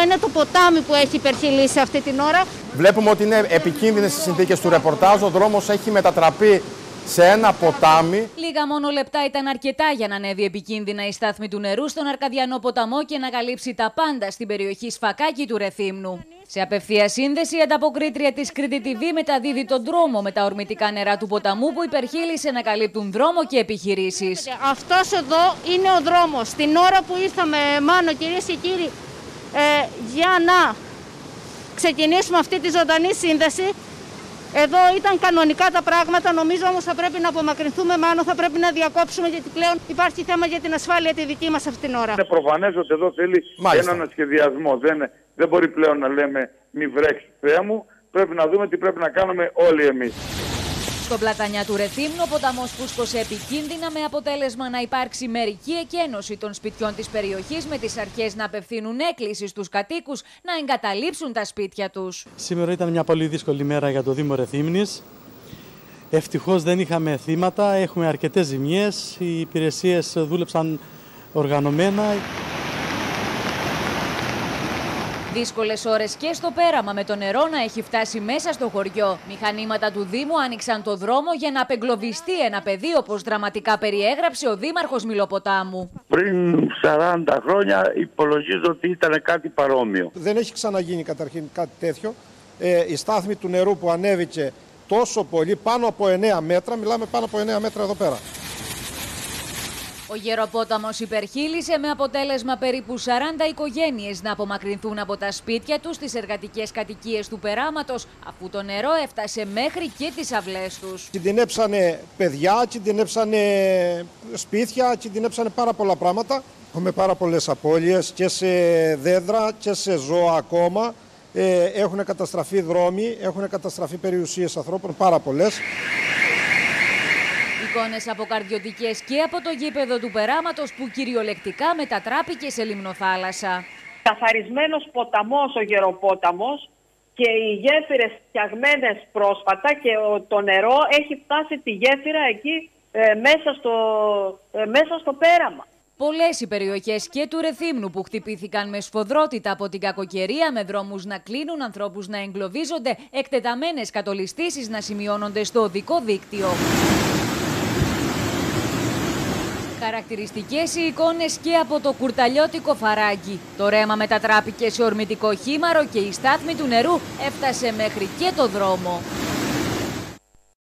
είναι το ποτάμι που έχει υπερχειλήσει αυτή την ώρα. Βλέπουμε ότι είναι επικίνδυνες οι συνθήκες του ρεπορτάζ. Ο δρόμος έχει μετατραπεί σε ένα ποτάμι. Λίγα μόνο λεπτά ήταν αρκετά για να ανέβει επικίνδυνα η στάθμη του νερού στον Αρκαδιανό ποταμό και να καλύψει τα πάντα στην περιοχή Σφακάκη του Ρεθύμνου. Σε απευθεία σύνδεση, η ανταποκρίτρια της Κρήτη TV μεταδίδει τον δρόμο με τα ορμητικά νερά του ποταμού που υπερχείλησε να καλύπτουν δρόμο και επιχειρήσεις. Αυτός εδώ είναι ο δρόμος. Την ώρα που ήρθαμε, Μάνο, κυρίες και κύριοι, για να ξεκινήσουμε αυτή τη ζωντανή σύνδεση, εδώ ήταν κανονικά τα πράγματα, νομίζω όμως θα πρέπει να απομακρυνθούμε, Μάνο, θα πρέπει να διακόψουμε, γιατί πλέον υπάρχει θέμα για την ασφάλεια τη δική μας αυτήν την ώρα. Είναι προφανές ότι εδώ θέλει έναν ανασχεδιασμό. Δεν μπορεί πλέον να λέμε μη βρέξει, Θεέ μου, πρέπει να δούμε τι πρέπει να κάνουμε όλοι εμείς. Στον Πλατανιά του Ρεθύμνου, ο ποταμός φούσκωσε επικίνδυνα με αποτέλεσμα να υπάρξει μερική εκένωση των σπιτιών της περιοχής, με τις αρχές να απευθύνουν έκκληση στους κατοίκους να εγκαταλείψουν τα σπίτια τους. Σήμερα ήταν μια πολύ δύσκολη μέρα για το Δήμο Ρεθύμνης. Ευτυχώς δεν είχαμε θύματα, έχουμε αρκετές ζημιές, οι υπηρεσίες δούλεψαν οργανωμένα. Δύσκολες ώρες και στο πέραμα, με το νερό να έχει φτάσει μέσα στο χωριό. Μηχανήματα του Δήμου άνοιξαν το δρόμο για να απεγκλωβιστεί ένα παιδί, όπως δραματικά περιέγραψε ο Δήμαρχος Μιλοποτάμου. Πριν 40 χρόνια υπολογίζω ότι ήταν κάτι παρόμοιο. Δεν έχει ξαναγίνει καταρχήν κάτι τέτοιο. Η στάθμη του νερού που ανέβηκε τόσο πολύ, πάνω από 9 μέτρα, μιλάμε πάνω από 9 μέτρα εδώ πέρα. Ο Γεροπόταμος υπερχείλησε, με αποτέλεσμα περίπου 40 οικογένειες να απομακρυνθούν από τα σπίτια τους στις εργατικές κατοικίες του περάματος, αφού το νερό έφτασε μέχρι και τις αυλές τους. Κινδυνέψανε παιδιά, κινδυνέψανε σπίτια, κινδυνέψανε πάρα πολλά πράγματα. Έχουμε πάρα πολλές απώλειες και σε δέντρα και σε ζώα ακόμα. Έχουν καταστραφεί δρόμοι, έχουν καταστραφεί περιουσίες ανθρώπων, πάρα πολλές. Εικόνες αποκαρδιωτικές και από το γήπεδο του περάματος, που κυριολεκτικά μετατράπηκε σε λιμνοθάλασσα. Καθαρισμένος ποταμός ο Γεροπόταμος και οι γέφυρες φτιαγμένες πρόσφατα, και το νερό έχει φτάσει τη γέφυρα εκεί μέσα στο πέραμα. Πολλές οι περιοχές και του Ρεθύμνου που χτυπήθηκαν με σφοδρότητα από την κακοκαιρία, με δρόμους να κλείνουν, ανθρώπους να εγκλωβίζονται, εκτεταμένες κατολιστήσεις να σημειώνονται στο οδικό δίκτυο. Χαρακτηριστικές οι εικόνες και από το κουρταλιώτικο Φαράγγι. Το ρέμα μετατράπηκε σε ορμητικό χήμαρο και η στάθμη του νερού έφτασε μέχρι και το δρόμο.